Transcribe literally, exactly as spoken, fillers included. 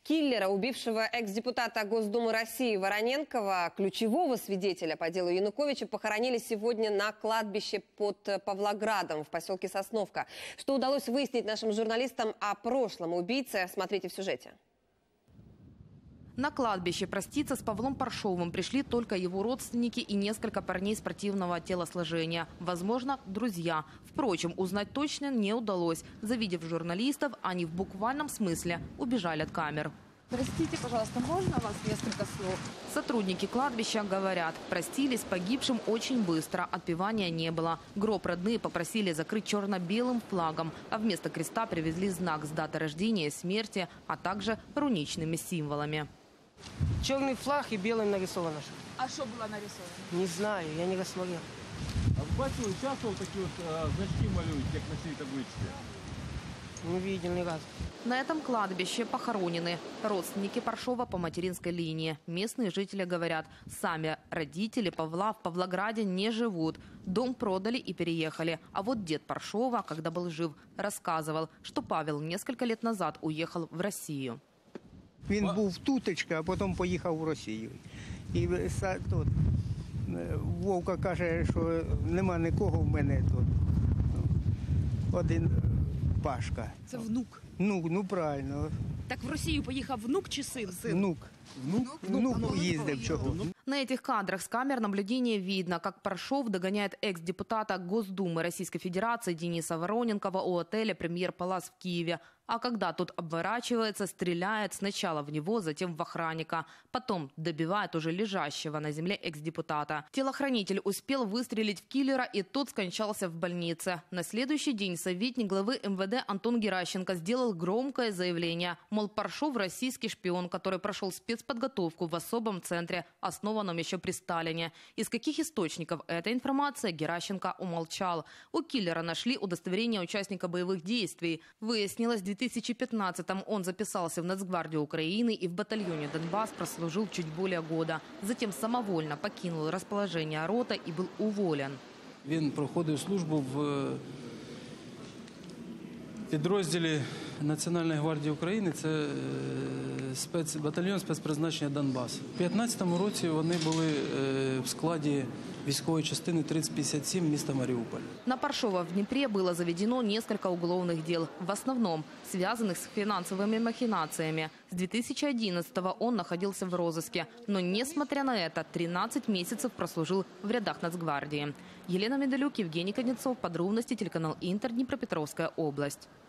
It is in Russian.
Киллера, убившего экс-депутата Госдумы России Вороненкова, ключевого свидетеля по делу Януковича, похоронили сегодня на кладбище под Павлоградом в поселке Сосновка. Что удалось выяснить нашим журналистам о прошлом убийце, смотрите в сюжете. На кладбище проститься с Павлом Паршовым пришли только его родственники и несколько парней спортивного телосложения. Возможно, друзья. Впрочем, узнать точно не удалось. Завидев журналистов, они в буквальном смысле убежали от камер. Простите, пожалуйста, можно вас несколько слов? Сотрудники кладбища говорят, простились с погибшим очень быстро, отпевания не было. Гроб родные попросили закрыть черно-белым флагом, а вместо креста привезли знак с датой рождения и смерти, а также руничными символами. Черный флаг и белым нарисовано. А что было нарисовано? Не знаю, я не рассмотрел. А в батю часто вот такие вот а, значки малюют, как на всей табличке? Не видел ни разу. На этом кладбище похоронены родственники Паршова по материнской линии. Местные жители говорят, сами родители Павла в Павлограде не живут. Дом продали и переехали. А вот дед Паршова, когда был жив, рассказывал, что Павел несколько лет назад уехал в Россию. Він був тутечка, а потім поїхав в Росію. І тут Вовка каже, що нема нікого в мене тут. Один Пашка. Це внук. Ну, ну правильно. Так в Росію поїхав внук чи син? Внук. Внук? Внук їздив чого. На этих кадрах с камер наблюдения видно, как Паршов догоняет экс-депутата Госдумы Российской Федерации Дениса Вороненкова у отеля «Премьер Палас» в Киеве. А когда тот обворачивается, стреляет сначала в него, затем в охранника. Потом добивает уже лежащего на земле экс-депутата. Телохранитель успел выстрелить в киллера, и тот скончался в больнице. На следующий день советник главы эм вэ дэ Антон Геращенко сделал громкое заявление. Мол, Паршов – российский шпион, который прошел спецподготовку в особом центре, основанном еще при Сталине. Из каких источников эта информация, Геращенко умолчал. У киллера нашли удостоверение участника боевых действий. Выяснилось, в две тысячи пятнадцатом он записался в Нацгвардию Украины и в батальоне «Донбасс» прослужил чуть более года. Затем самовольно покинул расположение роты и был уволен. Він проходив службу в підрозділі Національної гвардії України. Це спецбатальйон спецпризначення «Донбасс». У п'ятнадцятому році вони були в складі військовой частины тридцать пятьдесят семь места Мариуполь. На Паршова в Днепре было заведено несколько уголовных дел, в основном связанных с финансовыми махинациями. С две тысячи одиннадцатого он находился в розыске, но, несмотря на это, тринадцать месяцев прослужил в рядах Нацгвардии. Елена Медалюк, Евгений Конецов, подробности, телеканал Интер, Днепропетровская область.